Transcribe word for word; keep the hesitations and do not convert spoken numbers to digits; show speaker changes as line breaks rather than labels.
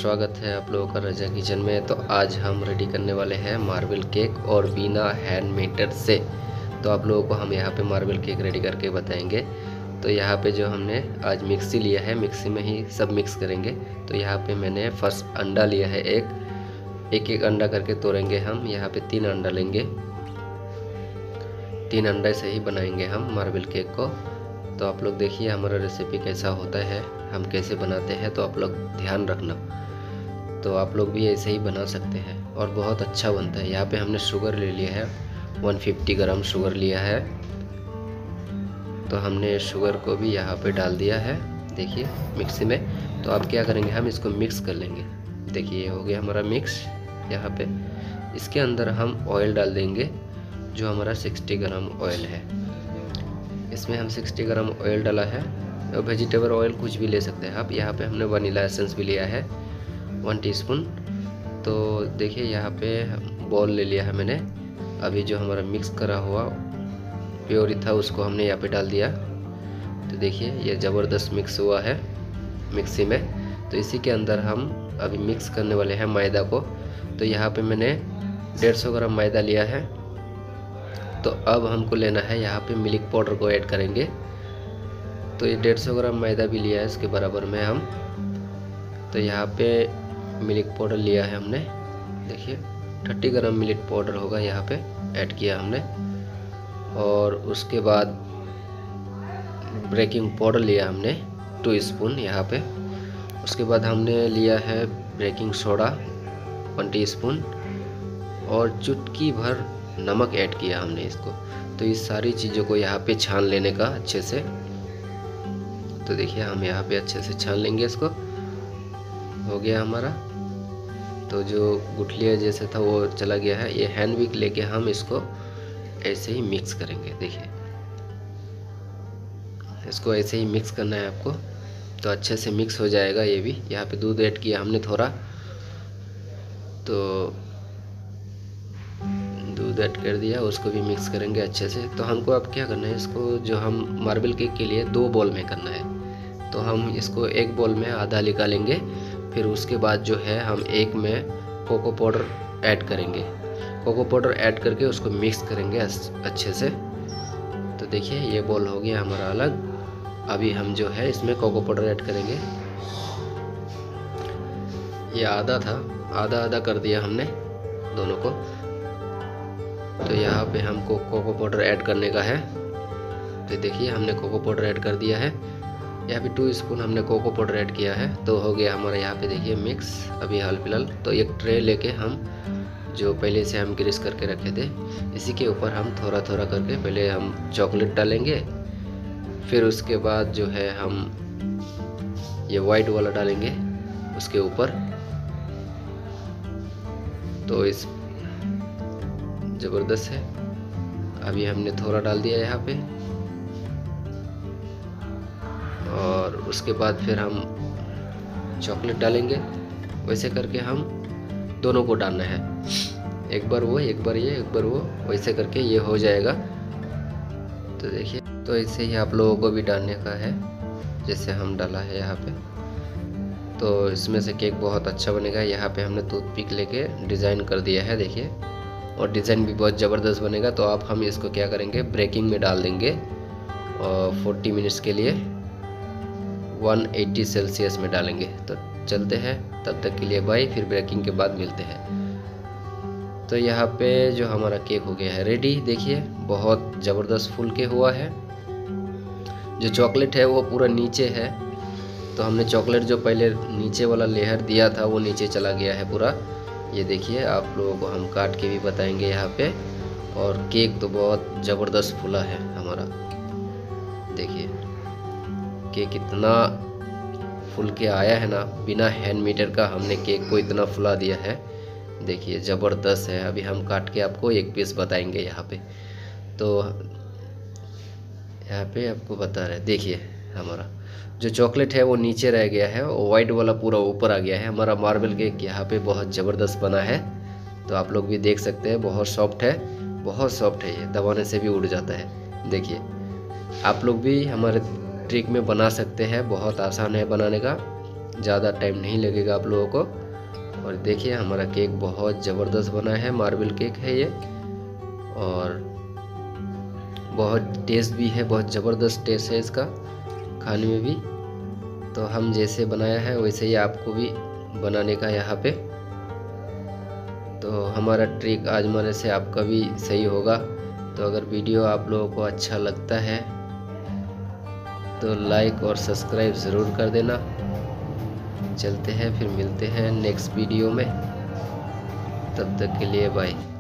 स्वागत है आप लोगों का रजा किचन में। तो आज हम रेडी करने वाले हैं मार्बल केक और बिना हैंड मेटर से। तो आप लोगों को हम यहाँ पे मार्बल केक रेडी करके बताएंगे। तो यहाँ पे जो हमने आज मिक्सी लिया है, मिक्सी में ही सब मिक्स करेंगे। तो यहाँ पे मैंने फर्स्ट अंडा लिया है, एक एक एक अंडा करके तोड़ेंगे हम। यहाँ पे तीन अंडा लेंगे, तीन अंडे से ही बनाएंगे हम मार्बल केक को। तो आप लोग देखिए हमारा रेसिपी कैसा होता है, हम कैसे बनाते हैं, तो आप लोग ध्यान रखना। तो आप लोग भी ऐसे ही बना सकते हैं और बहुत अच्छा बनता है। यहाँ पे हमने शुगर ले लिया है, एक सौ पचास ग्राम शुगर लिया है। तो हमने शुगर को भी यहाँ पे डाल दिया है, देखिए मिक्सी में। तो अब क्या करेंगे, हम इसको मिक्स कर लेंगे। देखिए हो गया हमारा मिक्स। यहाँ पे इसके अंदर हम ऑयल डाल देंगे, जो हमारा साठ ग्राम ऑयल है। इसमें हम साठ ग्राम ऑयल डाला है। वेजिटेबल ऑयल कुछ भी ले सकते हैं आप। यहाँ पे हमने वनीला एसेंस भी लिया है वन टीस्पून। तो देखिए यहाँ पे बॉल ले लिया है मैंने। अभी जो हमारा मिक्स करा हुआ प्योरी था उसको हमने यहाँ पे डाल दिया। तो देखिए ये ज़बरदस्त मिक्स हुआ है मिक्सी में। तो इसी के अंदर हम अभी मिक्स करने वाले हैं मैदा को। तो यहाँ पे मैंने डेढ़ सौ ग्राम मैदा लिया है। तो अब हमको लेना है यहाँ पे मिल्क पाउडर को ऐड करेंगे। तो ये डेढ़ सौ ग्राम मैदा भी लिया है, इसके बराबर में हम। तो यहाँ पे मिल्क पाउडर लिया है हमने, देखिए तीस ग्राम मिल्क पाउडर होगा, यहाँ पे ऐड किया हमने। और उसके बाद बेकिंग पाउडर लिया हमने टू स्पून यहाँ पे। उसके बाद हमने लिया है बेकिंग सोडा वन टीस्पून और चुटकी भर नमक ऐड किया हमने इसको। तो इस सारी चीज़ों को यहाँ पे छान लेने का अच्छे से। तो देखिए हम यहाँ पे अच्छे से छान लेंगे इसको। हो गया हमारा। तो जो गुठलिया जैसे था वो चला गया है। ये हैंड विक लेके हम इसको ऐसे ही मिक्स करेंगे। देखिए इसको ऐसे ही मिक्स करना है आपको। तो अच्छे से मिक्स हो जाएगा ये भी। यहाँ पे दूध ऐड किया हमने थोड़ा, तो दूध ऐड कर दिया, उसको भी मिक्स करेंगे अच्छे से। तो हमको अब क्या करना है, इसको जो हम मार्बल केक के लिए दो बॉल में करना है। तो हम इसको एक बॉल में आधा निकालेंगे, फिर उसके बाद जो है हम एक में कोको पाउडर ऐड करेंगे। कोको पाउडर ऐड करके उसको मिक्स करेंगे अच्छे से। तो देखिए ये बॉल हो गया हमारा अलग। अभी हम जो है इसमें कोको पाउडर ऐड करेंगे। ये आधा था, आधा आधा कर दिया हमने दोनों को। तो यहाँ पे हमको कोको पाउडर ऐड करने का है। तो देखिए हमने कोको पाउडर ऐड कर दिया है। यहाँ पे टू स्पून हमने कोको पाउडर ऐड किया है। तो हो गया हमारा यहाँ पे देखिए मिक्स अभी हाल फिलहाल। तो एक ट्रे लेके हम जो पहले से हम ग्रीस करके रखे थे, इसी के ऊपर हम थोड़ा थोड़ा करके पहले हम चॉकलेट डालेंगे। फिर उसके बाद जो है हम ये वाइट वाला डालेंगे उसके ऊपर। तो इस ज़बरदस्त है। अभी हमने थोड़ा डाल दिया यहाँ पे। और उसके बाद फिर हम चॉकलेट डालेंगे। वैसे करके हम दोनों को डालना है, एक बार वो एक बार ये एक बार वो, वैसे करके ये हो जाएगा। तो देखिए तो ऐसे ही आप लोगों को भी डालने का है जैसे हम डाला है यहाँ पे। तो इसमें से केक बहुत अच्छा बनेगा। यहाँ पे हमने टूथपिक लेके डिज़ाइन कर दिया है, देखिए, और डिज़ाइन भी बहुत ज़बरदस्त बनेगा। तो आप हम इसको क्या करेंगे, ब्रेकिंग में डाल देंगे और चालीस मिनट्स के लिए एक सौ अस्सी सेल्सियस में डालेंगे। तो चलते हैं, तब तक के लिए बाय, फिर ब्रेकिंग के बाद मिलते हैं। तो यहाँ पे जो हमारा केक हो गया है रेडी। देखिए बहुत ज़बरदस्त फूल के हुआ है। जो चॉकलेट है वो पूरा नीचे है। तो हमने चॉकलेट जो पहले नीचे वाला लेयर दिया था वो नीचे चला गया है पूरा। ये देखिए आप लोगों को हम काट के भी बताएंगे यहाँ पे। और केक तो बहुत ज़बरदस्त फूला है हमारा। देखिए केक इतना फूल के आया है ना, बिना हैंड मीटर का हमने केक को इतना फुला दिया है। देखिए ज़बरदस्त है। अभी हम काट के आपको एक पीस बताएंगे यहाँ पे। तो यहाँ पे आपको बता रहे, देखिए हमारा जो चॉकलेट है वो नीचे रह गया है और वाइट वाला पूरा ऊपर आ गया है। हमारा मार्बल केक यहाँ पे बहुत ज़बरदस्त बना है। तो आप लोग भी देख सकते हैं, बहुत सॉफ्ट है, बहुत सॉफ्ट है। ये दबाने से भी उड़ जाता है। देखिए आप लोग भी हमारे ट्रिक में बना सकते हैं, बहुत आसान है बनाने का। ज़्यादा टाइम नहीं लगेगा आप लोगों को। और देखिए हमारा केक बहुत ज़बरदस्त बना है, मार्बल केक है ये, और बहुत टेस्ट भी है, बहुत ज़बरदस्त टेस्ट है इसका खाने में भी। तो हम जैसे बनाया है वैसे ही आपको भी बनाने का यहाँ पे। तो हमारा ट्रिक आजमाने से आपका भी सही होगा। तो अगर वीडियो आप लोगों को अच्छा लगता है तो लाइक और सब्सक्राइब ज़रूर कर देना। चलते हैं, फिर मिलते हैं नेक्स्ट वीडियो में, तब तक के लिए बाय।